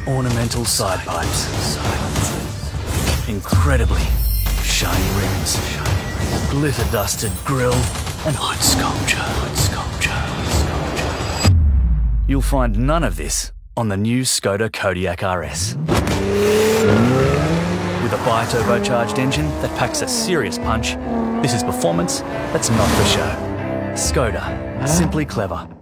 ornamental side pipes, incredibly shiny rims, glitter-dusted grille, and hood sculpture. You'll find none of this on the new Skoda Kodiaq RS. With a bi-turbocharged engine that packs a serious punch, this is performance that's not for show. Skoda, simply clever.